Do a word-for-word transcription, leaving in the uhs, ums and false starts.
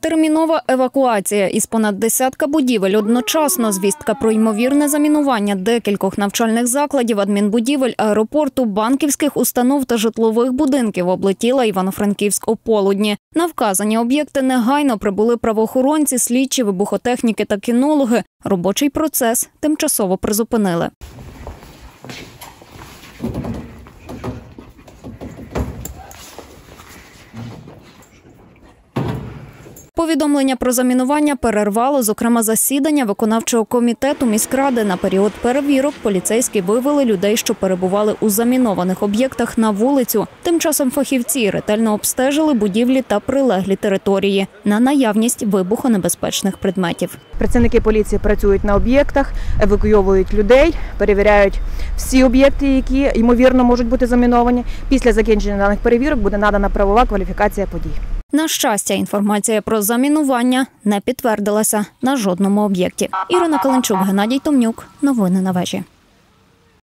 Термінова евакуація із понад десятка будівель одночасно. Звістка про ймовірне замінування декількох навчальних закладів, адмінбудівель, аеропорту, банківських установ та житлових будинків облетіла Івано-Франківськ ополудні. На вказані об'єкти негайно прибули правоохоронці, слідчі, вибухотехніки та кінологи. Робочий процес тимчасово призупинили. Повідомлення про замінування перервало, зокрема, засідання виконавчого комітету міськради. На період перевірок поліцейські вивели людей, що перебували у замінованих об'єктах, на вулицю. Тим часом фахівці ретельно обстежили будівлі та прилеглі території на наявність вибухонебезпечних предметів. Працівники поліції працюють на об'єктах, евакуйовують людей, перевіряють всі об'єкти, які, ймовірно, можуть бути заміновані. Після закінчення даних перевірок буде надана правова кваліфікація подій. На щастя, інформація про замінування не підтвердилася на жодному об'єкті. Ірина Каленчук, Геннадій Томнюк. Новини на вежі.